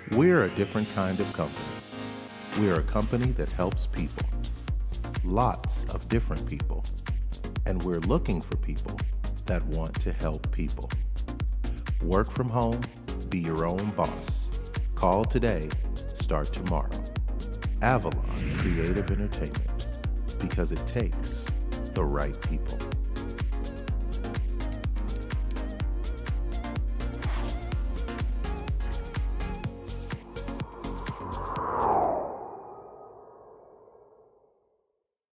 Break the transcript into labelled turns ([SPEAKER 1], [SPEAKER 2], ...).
[SPEAKER 1] We're a different kind of company. We're a company that helps people. Lots of different people. And we're looking for people that want to help people. Work from home, be your own boss. Call today, start tomorrow. AVALON Creative Entertainment, because it takes the right people.